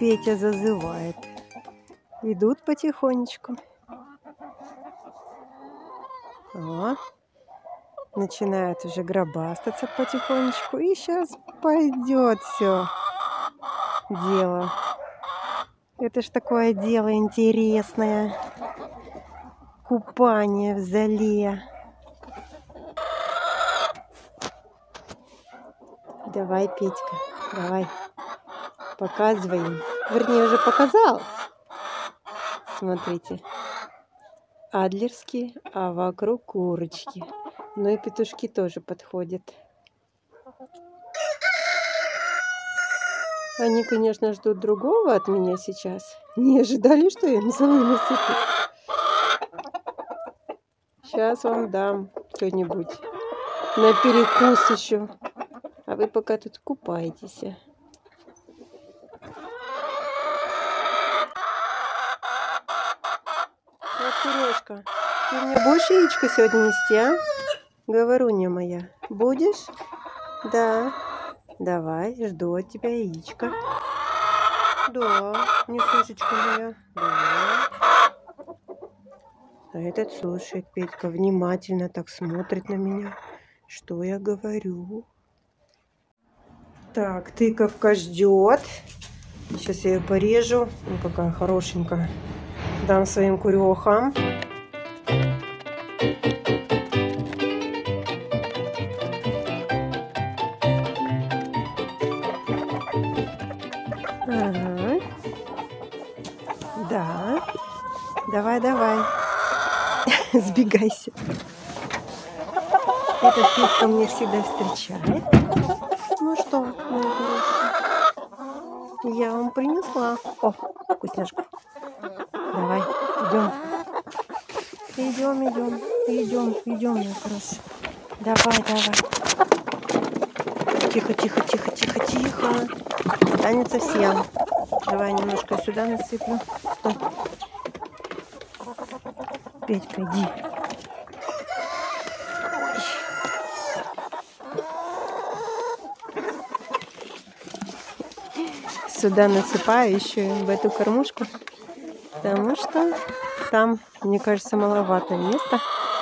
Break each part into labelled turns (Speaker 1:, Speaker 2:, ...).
Speaker 1: Петя зазывает. Идут потихонечку. О, начинают уже гробастаться потихонечку. И сейчас пойдет все дело. Это ж такое дело интересное. Купание в зале. Давай, Петька, давай. Показывай им. Вернее, уже показал. Смотрите. Адлерские, а вокруг курочки. Ну и петушки тоже подходят. Они, конечно, ждут другого от меня сейчас. Не ожидали, что я им золы насыплю. Сейчас вам дам что-нибудь на перекус еще. А вы пока тут купаетесь. Вот, Сережка, ты мне будешь яичко сегодня нести, а? Говоруня моя. Будешь? Да. Давай, жду от тебя яичко. Да, несушечка моя. Да. А этот слушает, Петька, внимательно так смотрит на меня. Что я говорю? Так, тыковка ждет. Сейчас я ее порежу. Ну, какая хорошенькая. Дам своим курехам. Ага. Да. Давай, давай. Сбегайся. Этот Петька мне всегда встречает. Ну что, мои хорошие, я вам принесла. О, вкусняшку. Давай, идем. Идем, мои хорошие. Давай. Тихо. Останется всем. Давай немножко сюда насыплю. Стой. Петька, иди. Сюда насыпаю еще в эту кормушку, потому что там, мне кажется, маловато места.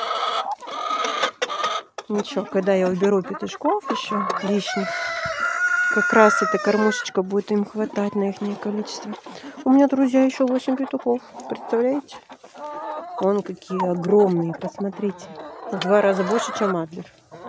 Speaker 1: Ничего, когда я уберу петушков еще лишних, как раз эта кормушечка будет им хватать на их количество. У меня, друзья, еще 8 петухов. Представляете? Вон какие огромные, посмотрите. В 2 раза больше, чем адлер.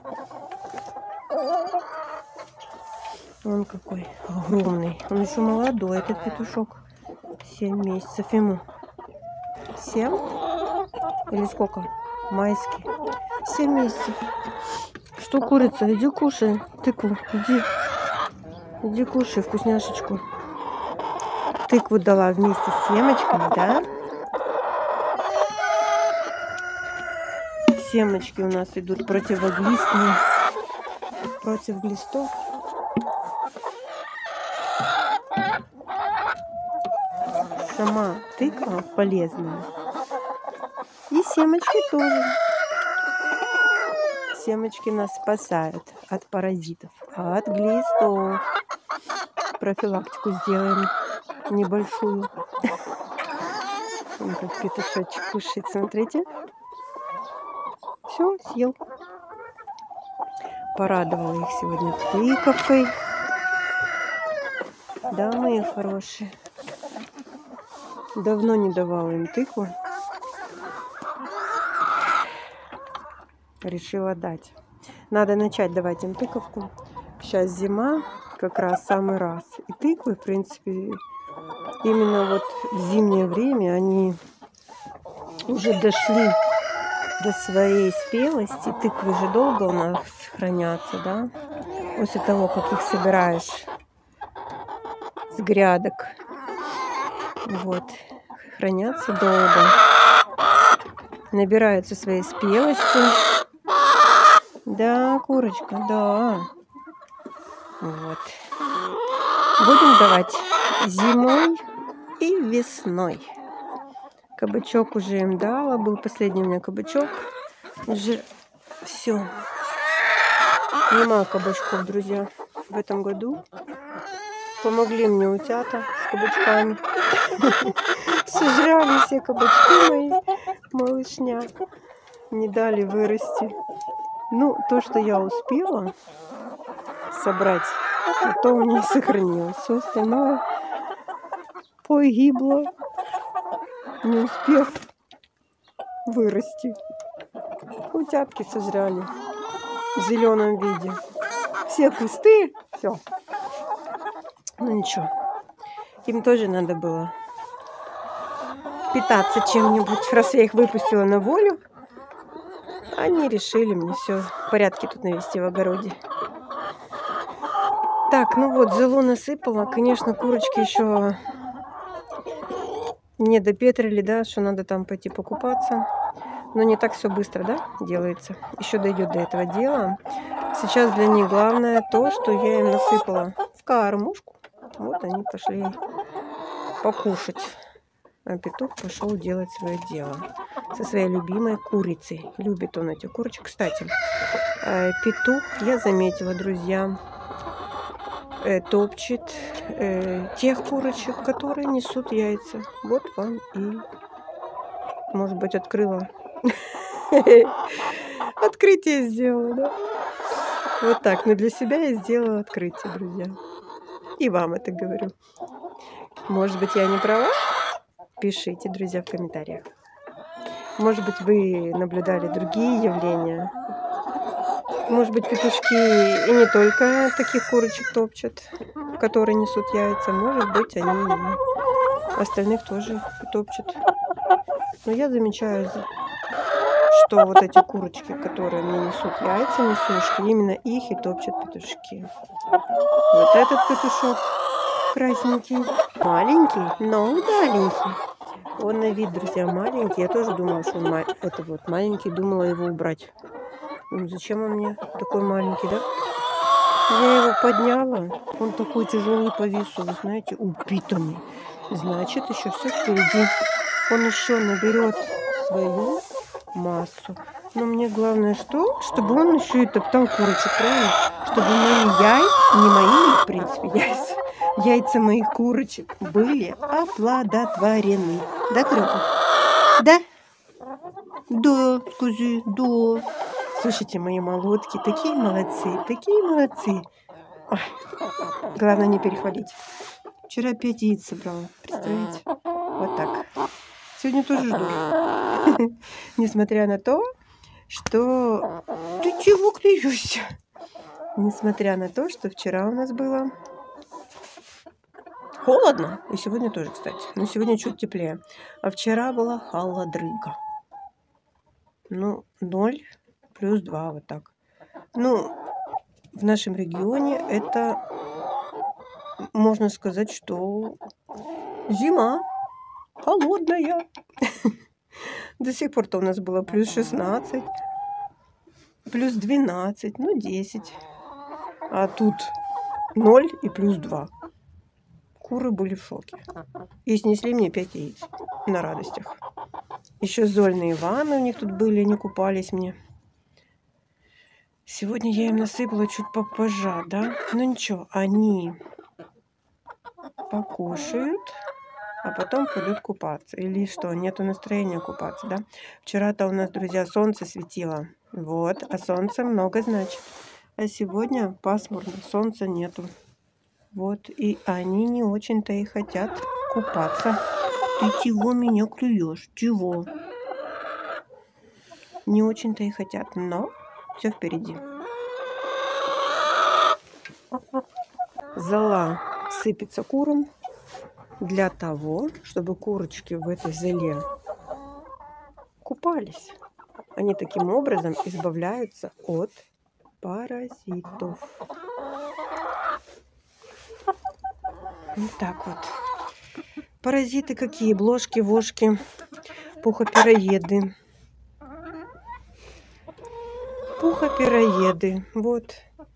Speaker 1: Он какой огромный. Он еще молодой, этот петушок. 7 месяцев ему. 7? Или сколько? Майский. 7 месяцев. Что, курица, иди кушай тыкву. Иди кушай вкусняшечку. Тыкву дала вместе с семечками, да? Семечки у нас идут противоглистные. Против глистов. Сама тыква полезная. И семечки тоже. Семечки нас спасают от паразитов, от глистов. Профилактику сделаем небольшую. Вот как петушочек кушает, смотрите. Все, съел. Порадовала их сегодня тыковкой. Да, мои хорошие. Давно не давала им тыкву. Решила дать. Надо начать давать им тыковку. Сейчас зима, как раз самый раз. И тыквы, в принципе, именно вот в зимнее время они уже дошли до своей спелости. Тыквы же долго у нас хранятся, да? После того, как их собираешь с грядок. Вот. Хранятся долго. Набираются своей спелости. Да, курочка, да. Вот. Будем давать зимой и весной. Кабачок уже им дала. Был последний у меня кабачок. Уже все. Нема кабачков, друзья, в этом году. Помогли мне утята с кабачками. Сожрали все кабачки мои, малышня. Не дали вырасти. Ну, то, что я успела собрать, то у меня сохранилось. Все остальное погибло, не успев вырасти. Утятки сожрали в зеленом виде. Все кусты, все. Ну ничего, им тоже надо было питаться чем-нибудь. Раз я их выпустила на волю, они решили мне все в порядке тут навести в огороде. Так, ну вот, золу насыпала. Конечно, курочки еще не допетрили, да, что надо там пойти покупаться. Но не так все быстро, да, делается. Еще дойдет до этого дела. Сейчас для них главное то, что я им насыпала в кормушку. Вот они пошли покушать. А петух пошел делать свое дело со своей любимой курицей. Любит он этих курочек. Кстати, петух, я заметила, друзья, топчет тех курочек, которые несут яйца. Вот вам и, может быть, открыла. Открытие сделала, да? Вот так. Но для себя я сделала открытие, друзья. И вам это говорю. Может быть, я не права? Пишите, друзья, в комментариях. Может быть, вы наблюдали другие явления. Может быть, петушки и не только таких курочек топчут, которые несут яйца. Может быть, они остальных тоже топчут. Но я замечаю, что вот эти курочки, которые мне несут яйца, несушки, именно их и топчут петушки. Вот этот петушок красненький, маленький, но удаленький. Он на вид, друзья, маленький. Я тоже думала, что он это вот маленький, думала его убрать. Ну, зачем он мне такой маленький, да? Я его подняла. Он такой тяжелый по весу, вы знаете, упитанный. Значит, еще все впереди. Он еще наберет свою массу. Но мне главное что? Чтобы он еще и топтал курочек, правильно? Чтобы не мои, в принципе, яйца моих курочек были оплодотворены. Да, Крюка? Да? Да, скажи, да. Слушайте, мои молотки, такие молодцы, такие молодцы. Ой, главное не перехвалить. Вчера 5 яиц собрала, представляете? Вот так. Сегодня тоже жду. Несмотря на то, что... Ты чего клюешься? Несмотря на то, что вчера у нас было холодно. И сегодня тоже, кстати. Но сегодня чуть теплее. А вчера была холодрыга. Ну, 0 плюс 2, вот так. Ну, в нашем регионе это, можно сказать, что зима холодная. До сих пор-то у нас было плюс 16, плюс 12, ну 10. А тут 0 и плюс 2. Куры были в шоке. И снесли мне 5 яиц на радостях. Еще зольные ванны у них тут были, они купались мне. Сегодня я им насыпала чуть попозже, да? Ну ничего, они покушают, а потом пойдут купаться. Или что, нету настроения купаться, да? Вчера-то у нас, друзья, солнце светило. Вот, а солнца много значит. А сегодня пасмурно, солнца нету. Вот, и они не очень-то и хотят купаться. Ты чего меня клюешь? Чего? Не очень-то и хотят, но все впереди. Зола сыпется курам для того, чтобы курочки в этой золе купались. Они таким образом избавляются от паразитов. Вот так вот. Паразиты какие? Блошки, вошки, пухопероеды. Пухопероеды. Вот.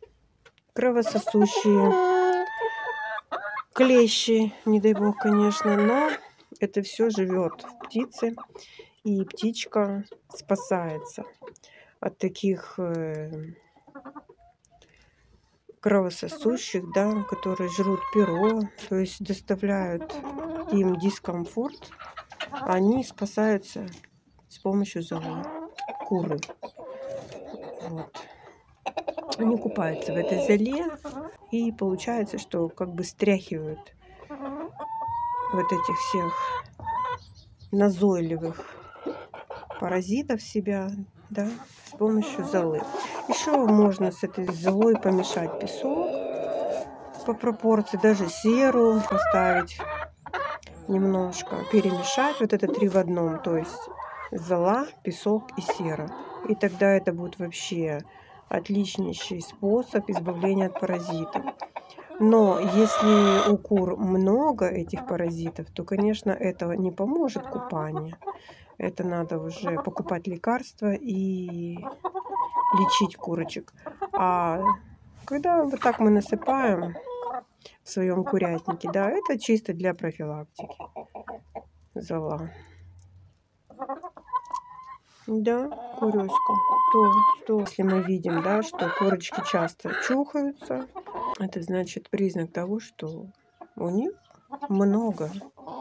Speaker 1: Кровососущие. Клещи, не дай бог, конечно. Но это все живет в птице. И птичка спасается от таких кровососущих, да, которые жрут перо, то есть доставляют им дискомфорт, они спасаются с помощью золы. Куры. Вот. Они купаются в этой золе, и получается, что как бы стряхивают вот этих всех назойливых паразитов в себя, да, с помощью золы. Еще можно с этой золой помешать песок по пропорции, даже серу поставить немножко, перемешать. Вот это 3 в 1, то есть зола, песок и сера. И тогда это будет вообще отличнейший способ избавления от паразитов. Но если у кур много этих паразитов, то, конечно, этого не поможет купание. Это надо уже покупать лекарства и лечить курочек. А когда вот так мы насыпаем в своем курятнике, да, это чисто для профилактики. Зола. Да, курёшка. Что, если мы видим, да, что курочки часто чухаются, это значит признак того, что у них много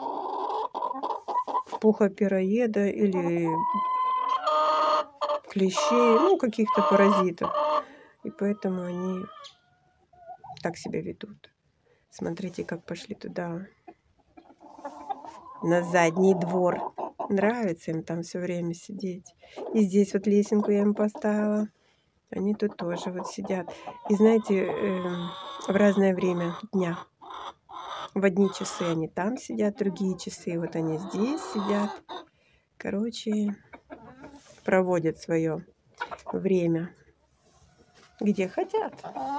Speaker 1: пухопероеда или клещей, ну, каких-то паразитов. И поэтому они так себя ведут. Смотрите, как пошли туда, на задний двор. Нравится им там все время сидеть. И здесь вот лесенку я им поставила. Они тут тоже вот сидят. И знаете, в разное время дня. В одни часы они там сидят, другие часы вот они здесь сидят. Короче, проводят свое время где хотят.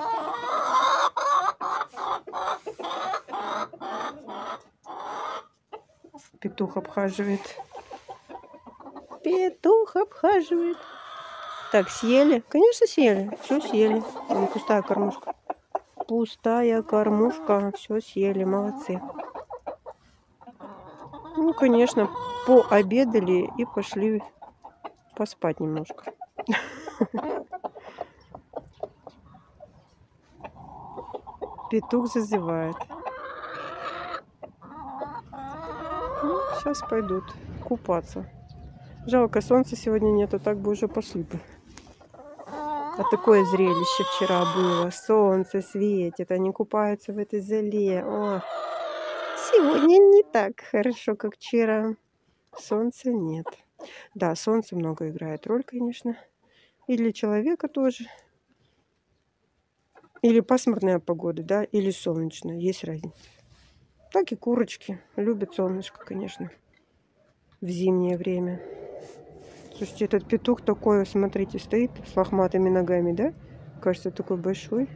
Speaker 1: Петух обхаживает. Петух обхаживает. Так, съели? Конечно, съели. Все съели. Вон пустая кормушка. Пустая кормушка. Все съели. Молодцы. Ну, конечно, пообедали и пошли поспать немножко. Петух зазывает. Ну, сейчас пойдут купаться. Жалко, солнца сегодня нету, так бы уже пошли бы. А такое зрелище вчера было. Солнце светит, они купаются в этой золе. О, сегодня не так хорошо, как вчера. Солнца нет. Да, солнце много играет роль, конечно. И для человека тоже. Или пасмурная погода, да, или солнечная. Есть разница. Так и курочки любят солнышко, конечно, в зимнее время. Слушайте, этот петух такой, смотрите, стоит с лохматыми ногами, да? Кажется, такой большой.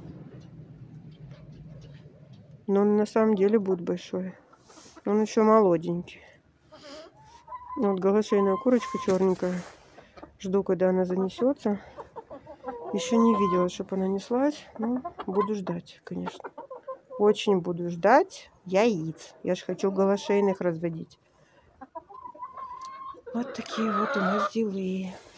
Speaker 1: Но он на самом деле будет большой. Он еще молоденький. Вот голошейная курочка черненькая. Жду, когда она занесется. Еще не видела, чтобы она неслась. Но буду ждать, конечно. Очень буду ждать яиц. Я же хочу голошейных разводить. Вот такие вот у нас дела.